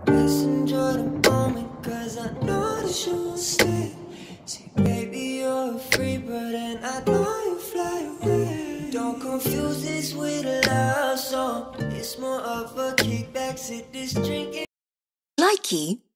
Let's enjoy the moment, cause I know that you won't stay. See, baby, you're a free bird and I know you fly away. Don't confuse this with a love song. It's more of a kickback, sit this drink. Likey